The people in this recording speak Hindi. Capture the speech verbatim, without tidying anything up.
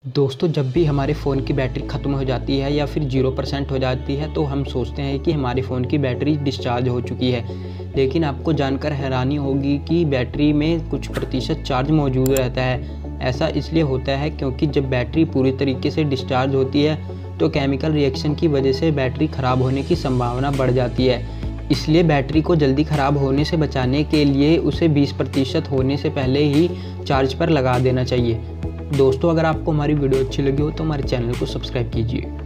दोस्तों, जब भी हमारे फ़ोन की बैटरी ख़त्म हो जाती है या फिर ज़ीरो परसेंट हो जाती है तो हम सोचते हैं कि हमारे फ़ोन की बैटरी डिस्चार्ज हो चुकी है। लेकिन आपको जानकर हैरानी होगी कि बैटरी में कुछ प्रतिशत चार्ज मौजूद रहता है। ऐसा इसलिए होता है क्योंकि जब बैटरी पूरी तरीके से डिस्चार्ज होती है तो केमिकल रिएक्शन की वजह से बैटरी ख़राब होने की संभावना बढ़ जाती है। इसलिए बैटरी को जल्दी ख़राब होने से बचाने के लिए उसे बीस प्रतिशत होने से पहले ही चार्ज पर लगा देना चाहिए। दोस्तों, अगर आपको हमारी वीडियो अच्छी लगी हो तो हमारे चैनल को सब्सक्राइब कीजिए।